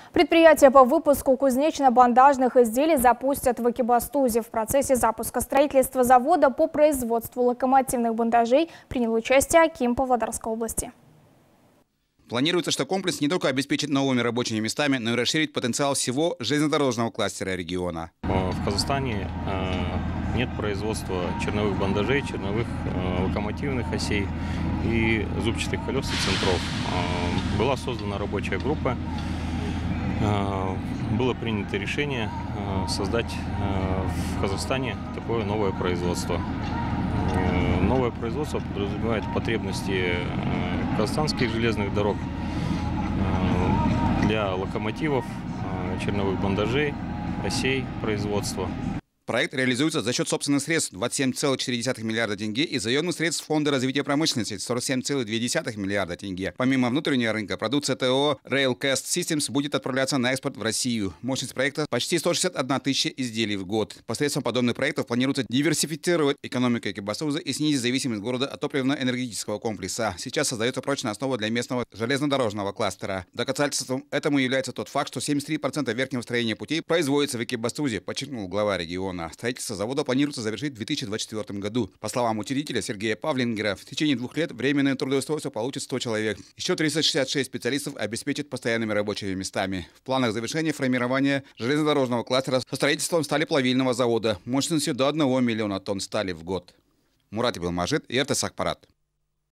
Предприятие по выпуску кузнечно-бандажных изделий запустят в Экибастузе. В процессе запуска строительства завода по производству локомотивных бандажей принял участие аким Павлодарской области. Планируется, что комплекс не только обеспечит новыми рабочими местами, но и расширит потенциал всего железнодорожного кластера региона. В Казахстане нет производства черновых бандажей, черновых локомотивных осей и зубчатых колес и центров. Была создана рабочая группа, было принято решение создать в Казахстане такое новое производство. Новое производство подразумевает потребности казахстанских железных дорог для локомотивов, черновых бандажей, осей производства. Проект реализуется за счет собственных средств 27,4 миллиарда тенге и заемных средств Фонда развития промышленности 47,2 миллиарда тенге. Помимо внутреннего рынка, продукция ТО Railcast Systems будет отправляться на экспорт в Россию. Мощность проекта почти 161 тысяча изделий в год. Посредством подобных проектов планируется диверсифицировать экономику Экибастуза и снизить зависимость города от топливно-энергетического комплекса. Сейчас создается прочная основа для местного железнодорожного кластера. Доказательством этому является тот факт, что 73% верхнего строения путей производится в Экибастузе, подчеркнул глава региона. Строительство завода планируется завершить в 2024 году. По словам учредителя Сергея Павлингера, в течение 2 лет временное трудоустройство получит 100 человек. Еще 366 специалистов обеспечат постоянными рабочими местами. В планах завершения формирования железнодорожного кластера со строительством сталеплавильного завода мощностью до 1 миллиона тонн стали в год. Мурат Билмажид и РТС Акпарат.